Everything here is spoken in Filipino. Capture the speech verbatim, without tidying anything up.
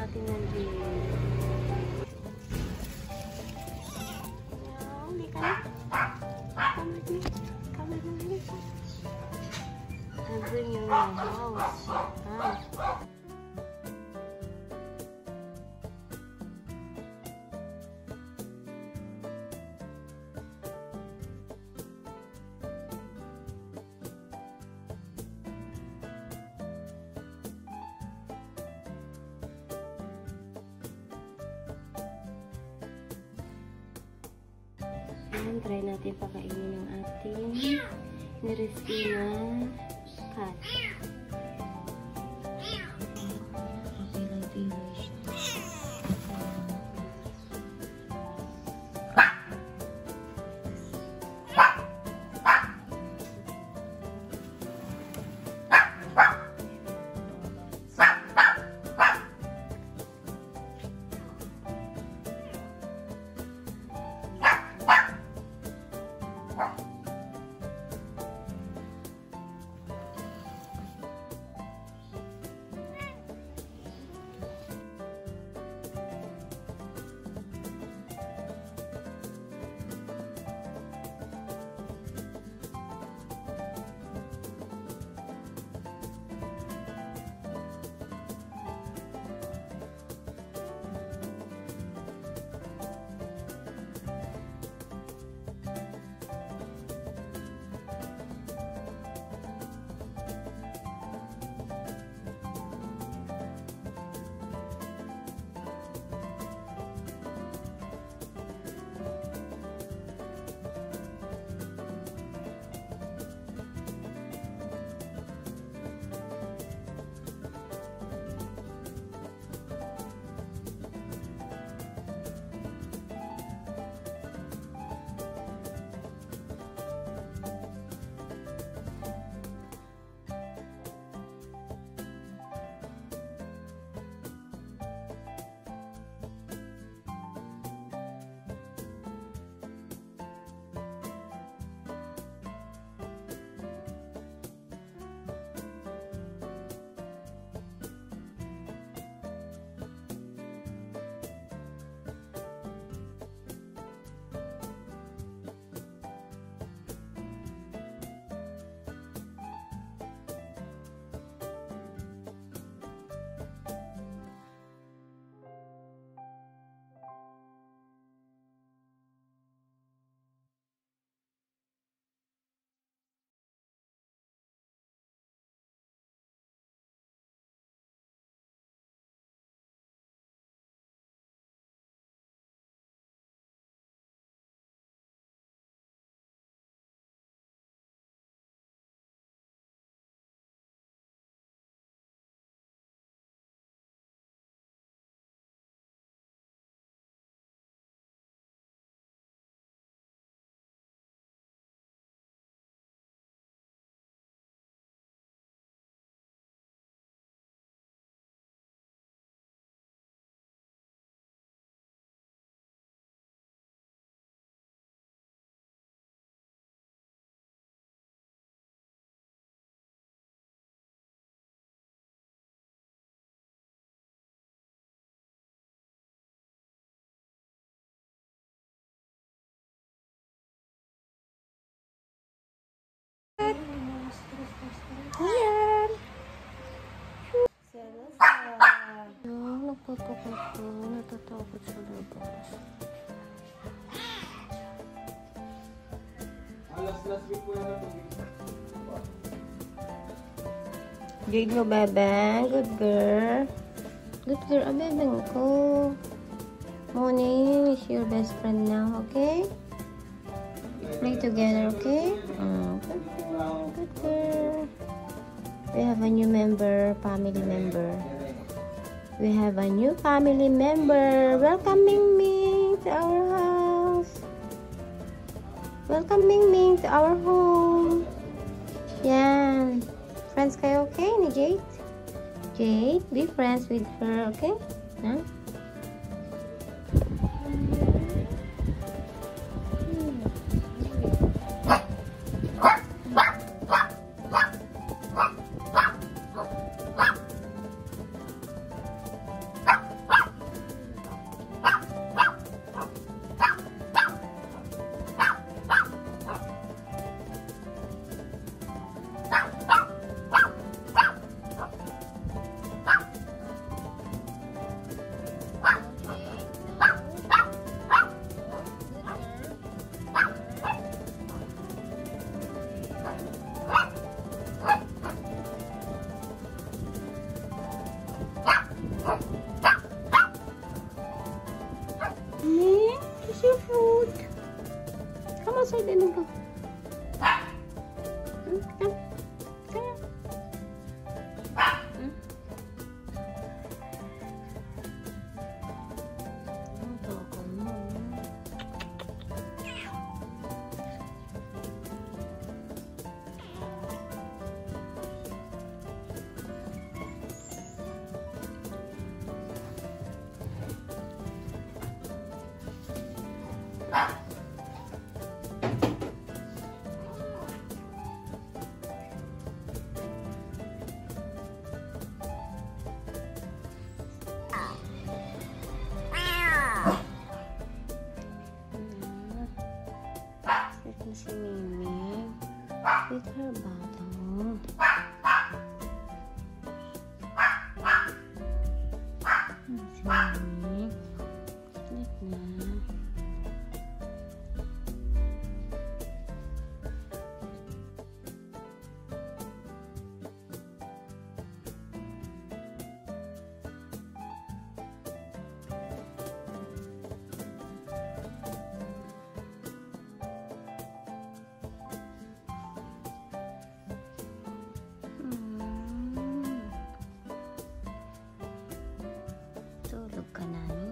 natin ng gym. Hindi ka na. Come with me. Come with me. I'll bring you in my house. Ah. Ayan, try natin pakainin ng ating nirescue na cat. Ayan. Selasa. Yung nagpapakot ko, natatakot sa labas. Jade mo, bebeng. Good girl. Good girl, ah, bebeng ko. Morning is your best friend now, okay? Play together, okay? Mm, good girl. Good girl. We have a new member, family member. We have a new family member. Welcoming me to our house. Welcoming me to our home. Yan. Friends kayo, okay? Ni Jade? Jade, be friends with her, okay? Huh? Sini. Sleep na. Tulog ka na.